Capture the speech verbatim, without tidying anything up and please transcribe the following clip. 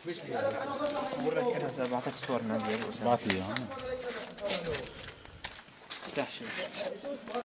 بقول لك انا بعطيك صور من عندي. بعت لي اياها. افتح شيء.